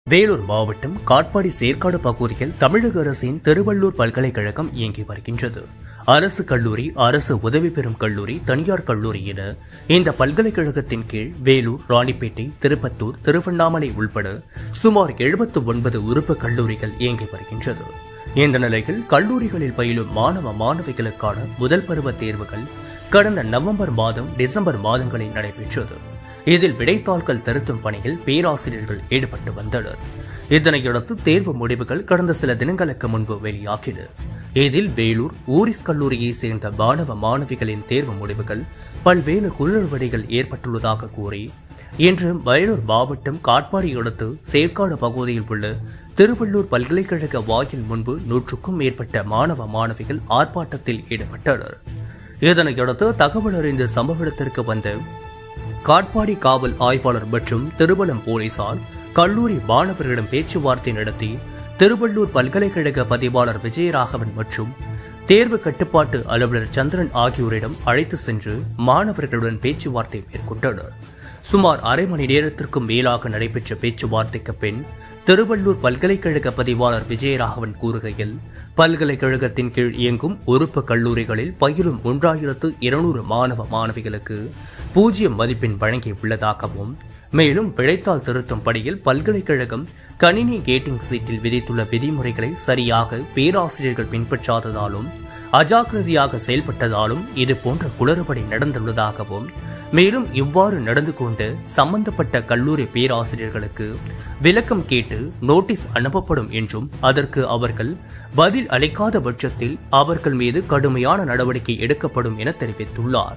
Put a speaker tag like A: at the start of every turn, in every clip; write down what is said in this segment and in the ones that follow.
A: வேலூர் மாவட்டம் காட்பாடி சேர்க்காடு பகுதியில் தமிழக அரசின் திருவள்ளூர் பல்கலைக்கழகம் இயங்கி வருகின்றது. அரசு கல்லூரி, அரசு உதவி பெறும் கல்லூரி, தனியார் கல்லூரி என இந்த பல்கலைக்கழகத்தின் கீழ் வேலூர், ராணிப்பேட்டை, திருப்பத்தூர், திருவண்ணாமலை உள்பட சுமார் 79 உறுப்பு கல்லூரிகள் இயங்கி வருகின்றது. இந்த நிலையில் கல்லூரிகளில் பயிலும் மாணவ மாணவிகளுக்கான முதல் பருவ தேர்வுகள் கடந்த நவம்பர் மாதம், டிசம்பர் மாதங்களில் நடைபெற்றது. இதில் விடைத்தாள்கள் திருத்தும் பணியில் பேராசிரியர்கள் ஈடுபட்டு வந்தனர். இதனையடுத்து தேர்வு முடிவுகள் கடந்த சில தினங்களுக்கு முன்பு வெளியாகின. இதில் வேலூர் ஊரிஸ் கல்லூரியை சேர்ந்த மாணவ மாணவிகளின் தேர்வு முடிவுகள் பல்வேறு குளறுபடிகள் ஏற்பட்டுள்ளதாக கூறி இன்று வேலூர் மாவட்டம் காட்பாடி அடுத்து சேர்க்காடு பகுதியில் உள்ள திருவள்ளூர் பல்கலைக்கழக வாயில் முன்பு 100க்கும் மேற்பட்ட மாணவ மாணவிகள் ஆர்ப்பாட்டத்தில் ஈடுபட்டனர். இதனையடுத்து தகவல் அறிந்த சம்பவ இடத்திற்கு வந்த காட்பாடி காவல் ஆய்வாளர் மற்றும் திருவள்ளம் போலீசார் கல்லூரி மாணவர்களிடம் பேச்சுவார்த்தை நடத்தி திருவள்ளூர் பல்கலைக்கழக பதிவாளர் விஜயராகவன் மற்றும் தேர்வு கட்டுப்பாட்டு அலுவலர் சந்திரன் ஆகியோரிடம் அழைத்து சென்று மாணவர்களுடன் பேச்சுவார்த்தை மேற்கொண்டனர். சுமார் அரை மணி நேரத்திற்கும் மேலாக நடைபெற்ற பேச்சுவார்த்தைக்கு பின் திருவள்ளூர் பல்கலைக்கழக பதிவாளர் விஜயராகவன் கூறுகையில், பல்கலைக்கழகத்தின் கீழ் இயங்கும் உறுப்பு கல்லூரிகளில் பயிலும் 1200 மாணவ மாணவிகளுக்கு 0 மதிப்பெண் வழங்கியுள்ளதாகவும், மேலும் விடைத்தாள் திருத்தும் படியில் பல்கலைக்கழகம் கணினி கேட்டிங் சீட்டில் விதித்துள்ள விதிமுறைகளை சரியாக பேராசிரியர்கள் பின்பற்றாததாலும் அஜாக்கிரதையாக செயல்பட்டதாலும் இதுபோன்ற குளறுபடி நடந்துள்ளதாகவும், மேலும் இவ்வாறு நடந்து கொண்டு சம்பந்தப்பட்ட கல்லூரி பேராசிரியர்களுக்கு விளக்கம் கேட்டு நோட்டீஸ் அனுப்பப்படும் என்றும், அதற்கு அவர்கள் பதில் அளிக்காத பட்சத்தில் அவர்கள் மீது கடுமையான நடவடிக்கை எடுக்கப்படும் என தெரிவித்துள்ளார்.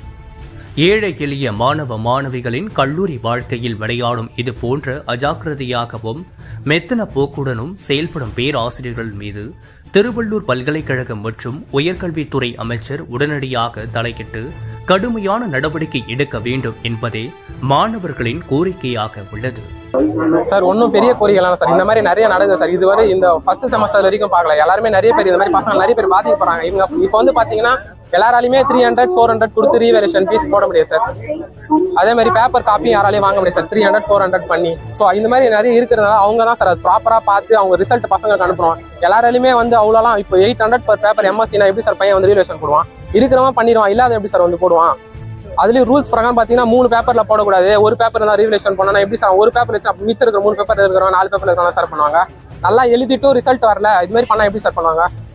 A: ஏழை எளிய மாணவ மாணவிகளின் கல்லூரி வாழ்க்கையில் விளையாடும் இது போன்ற அஜாக்கிரதையாகவும் மெத்தன போக்குடனும் செயல்படும் பேராசிரியர்கள் மீது திருவள்ளூர் பல்கலைக்கழகம் மற்றும் உயர்கல்வித்துறை அமைச்சர் உடனடியாக தலையிட்டு கடுமையான நடவடிக்கை எடுக்க வேண்டும் என்பதே மாணவர்களின் கோரிக்கையாக உள்ளது.
B: சார், ஒன்றும் பெரிய கோரிக்கைலாம் சார், இந்த மாதிரி நிறைய நடக்குது சார். இதுவரை இந்த ஃபர்ஸ்ட் செமஸ்டர் வரைக்கும் பார்க்கல, எல்லாருமே நிறைய பேர் இந்த மாதிரி பசங்க நிறைய பேர் பாதிக்க போறாங்க. இவங்க இப்போ வந்து பாத்தீங்கன்னா எல்லாராலையுமே 300, 400 கொடுத்து ரீவேலேஷன் ஃபீஸ் போட முடியாது சார். அதே மாதிரி பேப்பர் காப்பி யாராலையும் வாங்க முடியாது சார், 300, 400 பண்ணி. ஸோ இந்த மாதிரி நிறைய இருக்கிறதுனால அவங்க தான் சார் அது ப்ராப்பரா பார்த்து அவங்க ரிசல்ட் பசங்களுக்கு அனுப்புறோம். எல்லாராலையுமே வந்து அவ்வளோலாம் இப்போ 800 per பேப்பர் எம்எஸ்சினா எப்படி சார் பையன் வந்து ரீவேலேஷன் போடுவான்? இருக்கிறவன் பண்ணிடுவான், இல்லாத எப்படி சார் வந்து போடுவான்? அதுலேயும் ரூல்ஸ் பிரகாரம் பார்த்தீங்கன்னா 3 பேப்பர்ல போடக்கூடாது. ஒரு பேப்பர் தான் ரீவேலேஷன் பண்ணா எப்படி சார்? ஒரு பேப்பர் வச்சு மிச்சம் இருக்கிற 3 பேப்பர் இருக்கிறவங்க 4 பேப்பர் இருக்கிறவங்க சார் பண்ணுவாங்க. நல்லா எழுதிட்டும் ரிசல்ட் வரல, இது மாதிரி பண்ணா எப்படி சார் பண்ணுவாங்க?